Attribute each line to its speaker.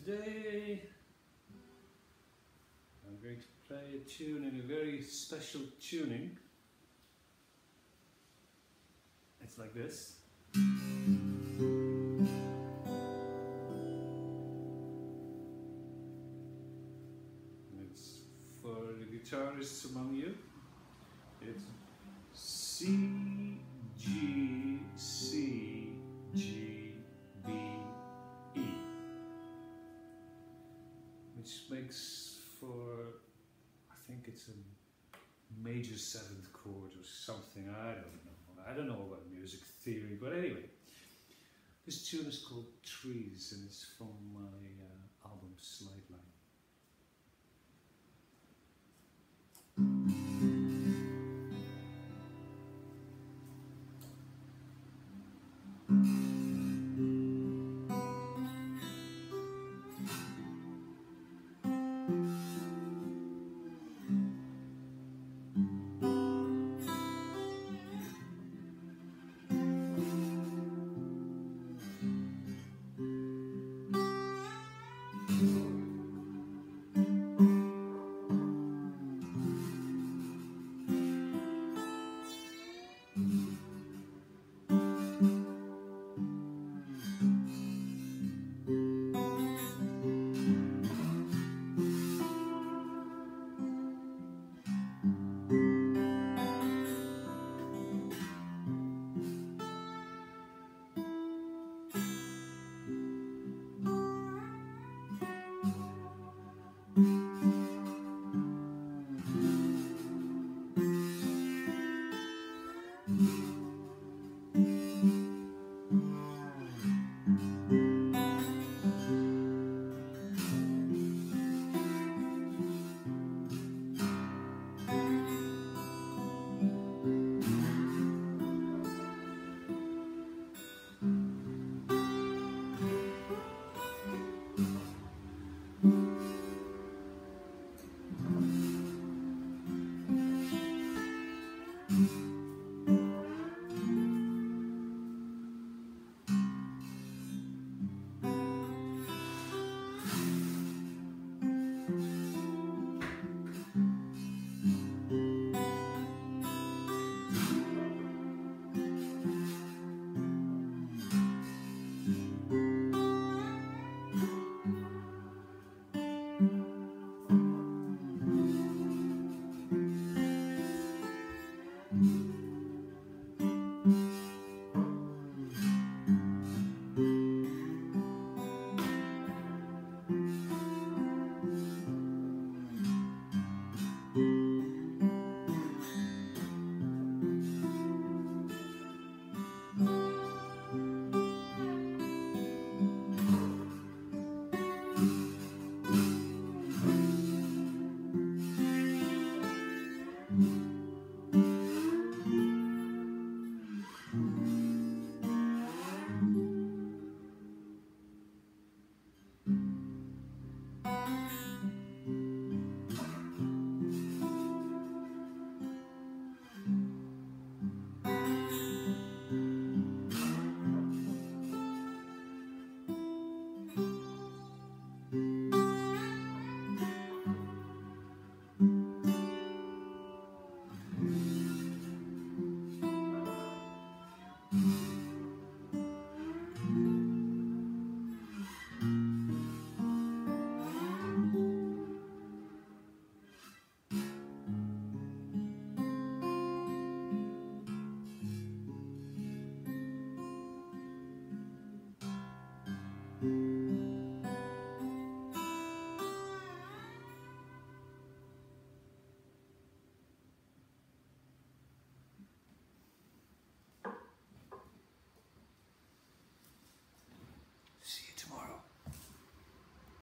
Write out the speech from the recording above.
Speaker 1: Today I'm going to play a tune in a very special tuning. It's like this. And it's for the guitarists among you. It's C, G, C, G, B, E, which makes for, I think it's a major 7th chord or something, I don't know. I don't know about music theory, but anyway, this tune is called Trees and it's from my album Slideline.